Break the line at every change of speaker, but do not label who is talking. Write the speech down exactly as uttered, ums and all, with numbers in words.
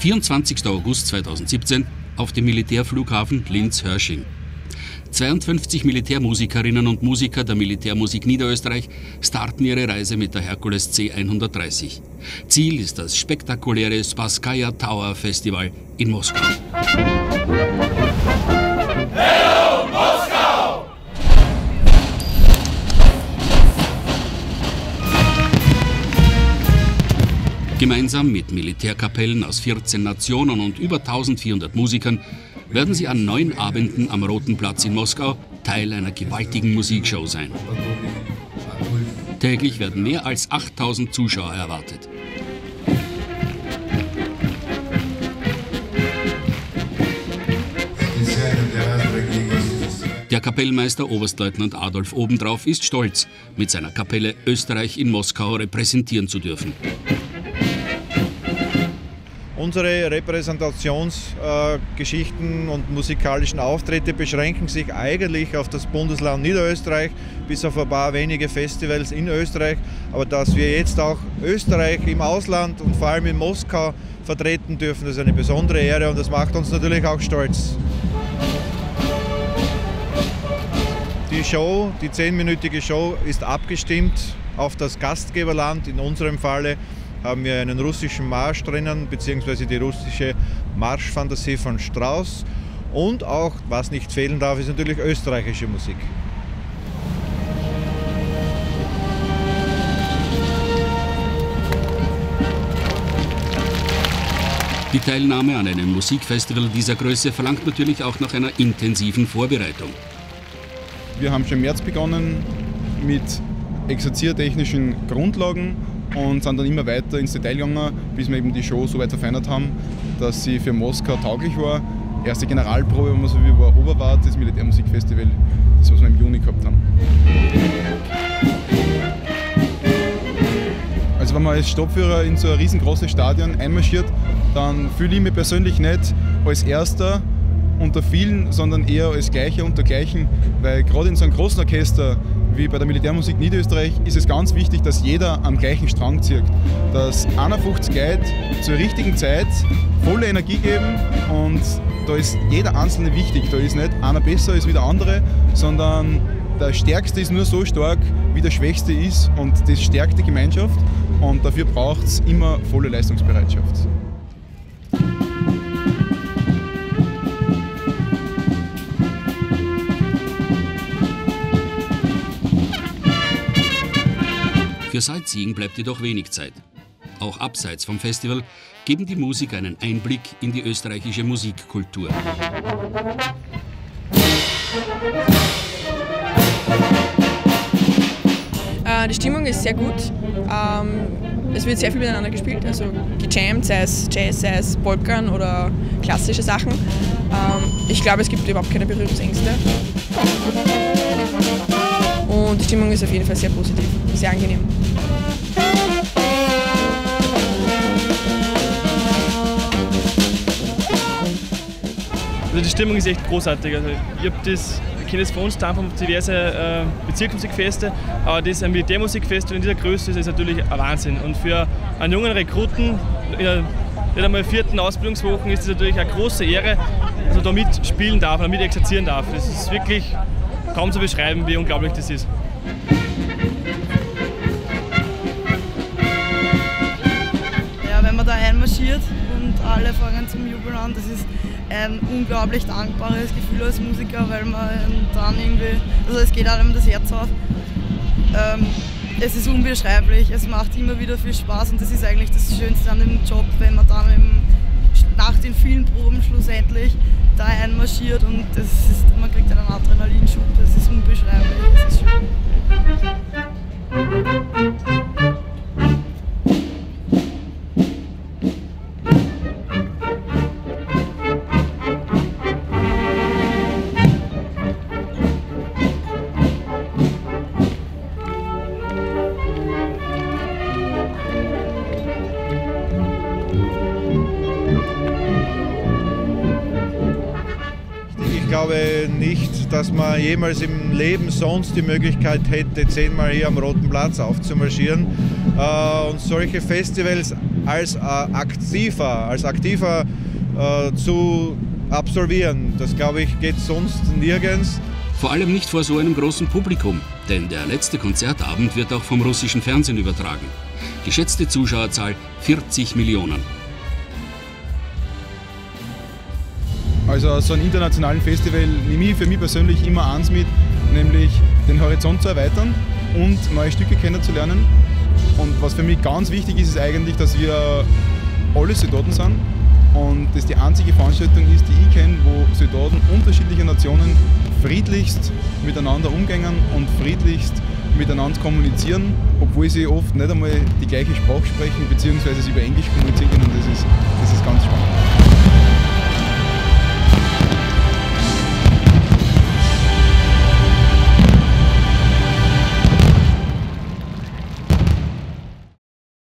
vierundzwanzigster August zweitausendsiebzehn auf dem Militärflughafen Linz-Hörsching. zweiundfünfzig Militärmusikerinnen und Musiker der Militärmusik Niederösterreich starten ihre Reise mit der Herkules C hundertdreißig. Ziel ist das spektakuläre Spasskaya Tower Festival in Moskau.
Hello, Moskau!
Gemeinsam mit Militärkapellen aus vierzehn Nationen und über eintausendvierhundert Musikern werden sie an neun Abenden am Roten Platz in Moskau Teil einer gewaltigen Musikshow sein. Täglich werden mehr als achttausend Zuschauer erwartet. Der Kapellmeister Oberstleutnant Adolf Obendrauf ist stolz, mit seiner Kapelle Österreich in Moskau repräsentieren zu dürfen.
Unsere Repräsentationsgeschichten äh, und musikalischen Auftritte beschränken sich eigentlich auf das Bundesland Niederösterreich, bis auf ein paar wenige Festivals in Österreich. Aber dass wir jetzt auch Österreich im Ausland und vor allem in Moskau vertreten dürfen, das ist eine besondere Ehre und das macht uns natürlich auch stolz. Die Show, die zehnminütige Show ist abgestimmt auf das Gastgeberland. In unserem Falle haben wir einen russischen Marsch drinnen, beziehungsweise die russische Marschfantasie von Strauss. Und auch, was nicht fehlen darf, ist natürlich österreichische Musik.
Die Teilnahme an einem Musikfestival dieser Größe verlangt natürlich auch nach einer intensiven Vorbereitung.
Wir haben schon im März begonnen mit exerziertechnischen Grundlagen und sind dann immer weiter ins Detail gegangen, bis wir eben die Show so weit verfeinert haben, dass sie für Moskau tauglich war. Erste Generalprobe, wenn man so will, war Oberwart, das Militärmusikfestival, das was wir im Juni gehabt haben. Also wenn man als Stabführer in so ein riesengroßes Stadion einmarschiert, dann fühle ich mich persönlich nicht als Erster unter vielen, sondern eher als Gleicher unter Gleichen, weil gerade in so einem großen Orchester wie bei der Militärmusik Niederösterreich ist es ganz wichtig, dass jeder am gleichen Strang zieht. Dass einundfünfzig Leute zur richtigen Zeit volle Energie geben und da ist jeder Einzelne wichtig. Da ist nicht einer besser als wie der andere, sondern der Stärkste ist nur so stark, wie der Schwächste ist und das stärkt die Gemeinschaft und dafür braucht es immer volle Leistungsbereitschaft.
Für Sightseeing bleibt jedoch wenig Zeit. Auch abseits vom Festival geben die Musiker einen Einblick in die österreichische Musikkultur.
Äh, die Stimmung ist sehr gut. Ähm, es wird sehr viel miteinander gespielt, also gejammt, sei es Jazz, sei es Polkan oder klassische Sachen. Ähm, ich glaube, es gibt überhaupt keine Berührungsängste. Und die Stimmung ist auf jeden Fall sehr positiv, sehr angenehm.
Also die Stimmung ist echt großartig. Also ich habe das, ich kenne das von uns von diverse äh, Bezirksmusikfeste, aber das ein Militärmusikfestival in dieser Größe ist natürlich ein Wahnsinn. Und für einen jungen Rekruten in der nicht einmal vierten Ausbildungswochen ist es natürlich eine große Ehre, dass er da mitspielen darf, mit exerzieren darf. Das ist wirklich kaum zu beschreiben, wie unglaublich das ist.
Ja, wenn man da einmarschiert und alle fangen zum Jubeln an, das ist ein unglaublich dankbares Gefühl als Musiker, weil man dann irgendwie, also es geht einem das Herz auf. Ähm, es ist unbeschreiblich, es macht immer wieder viel Spaß und das ist eigentlich das Schönste an dem Job, wenn man dann im, nach den vielen Proben schlussendlich da einmarschiert und das ist, man kriegt einen Adrenalinschub, das ist unbeschreiblich, das ist schön.
Ich glaube nicht, dass man jemals im Leben sonst die Möglichkeit hätte, zehnmal hier am Roten Platz aufzumarschieren. Und solche Festivals als äh, aktiver, als aktiver äh, zu absolvieren. Das, glaube ich, geht sonst nirgends.
Vor allem nicht vor so einem großen Publikum, denn der letzte Konzertabend wird auch vom russischen Fernsehen übertragen. Geschätzte Zuschauerzahl vierzig Millionen.
Also so ein internationalen Festival nehme ich für mich persönlich immer eins mit, nämlich den Horizont zu erweitern und neue Stücke kennenzulernen. Und was für mich ganz wichtig ist, ist eigentlich, dass wir alle Soldaten sind und das die einzige Veranstaltung ist, die ich kenne, wo Soldaten unterschiedlicher Nationen friedlichst miteinander umgehen und friedlichst miteinander kommunizieren, obwohl sie oft nicht einmal die gleiche Sprache sprechen, beziehungsweise über Englisch kommunizieren können. Das ist, das ist ganz